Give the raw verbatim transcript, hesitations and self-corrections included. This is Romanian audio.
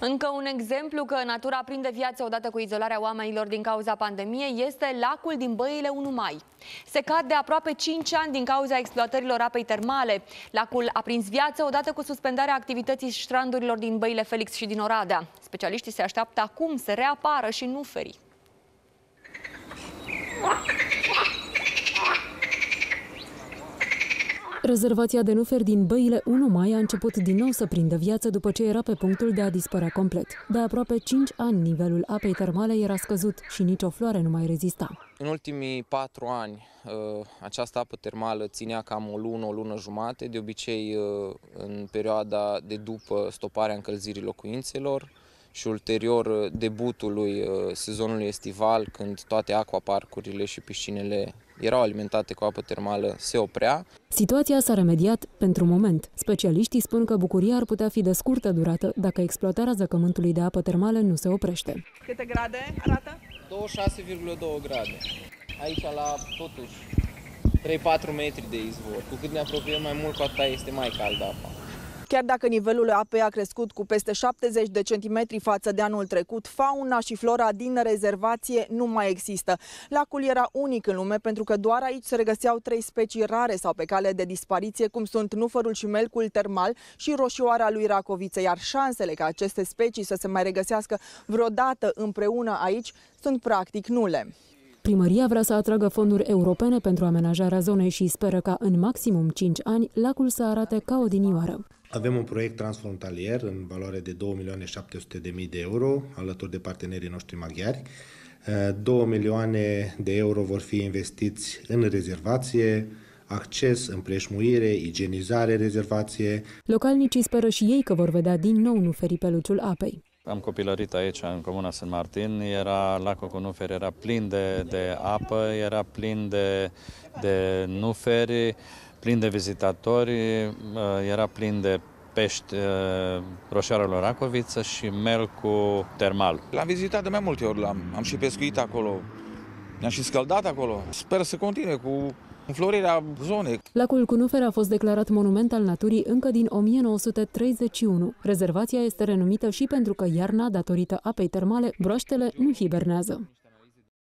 Încă un exemplu că natura prinde viață odată cu izolarea oamenilor din cauza pandemiei este lacul din Băile unu mai. Secat de aproape cinci ani din cauza exploatărilor apei termale. Lacul a prins viață odată cu suspendarea activității strandurilor din Băile Felix și din Oradea. Specialiștii se așteaptă acum să reapară și nuferii. Rezervația de nuferi din Băile unu mai a început din nou să prindă viață după ce era pe punctul de a dispărea complet. De aproape cinci ani, nivelul apei termale era scăzut și nicio floare nu mai rezista. În ultimii patru ani, această apă termală ținea cam o lună, o lună jumate, de obicei în perioada de după stoparea încălzirii locuințelor și ulterior debutului sezonului estival, când toate aquaparcurile și piscinele erau alimentate cu apă termală, se oprea. Situația s-a remediat pentru moment. Specialiștii spun că bucuria ar putea fi de scurtă durată dacă exploatarea zăcământului de apă termală nu se oprește. Câte grade arată? douăzeci și șase virgulă doi grade. Aici la totuși trei patru metri de izvor. Cu cât ne apropiem mai mult, cu atât este mai caldă apa. Chiar dacă nivelul apei a crescut cu peste șaptezeci de centimetri față de anul trecut, fauna și flora din rezervație nu mai există. Lacul era unic în lume pentru că doar aici se regăseau trei specii rare sau pe cale de dispariție, cum sunt nufărul și melcul termal și roșioara lui racoviță, iar șansele ca aceste specii să se mai regăsească vreodată împreună aici sunt practic nule. Primăria vrea să atragă fonduri europene pentru amenajarea zonei și speră ca în maximum cinci ani lacul să arate ca odinioară. Avem un proiect transfrontalier în valoare de două milioane șapte sute de mii de euro, alături de partenerii noștri maghiari. două milioane de euro vor fi investiți în rezervație, acces, împrejmuire, igienizare, rezervație. Localnicii speră și ei că vor vedea din nou nuferii pe luciul apei. Am copilărit aici, în comuna Saint Martin, era lacul cu nuferi, era plin de, de apă, era plin de, de nuferi, plin de vizitatori, era plin de pești, roșioarelor racoviță și melcul termal. L-am vizitat de mai multe ori, am, am și pescuit acolo, ne-am și scăldat acolo. Sper să continue cu înflorirea zonei. Lacul cu nuferi a fost declarat monument al naturii încă din o mie nouă sute treizeci și unu. Rezervația este renumită și pentru că iarna, datorită apei termale, broaștele nu hibernează.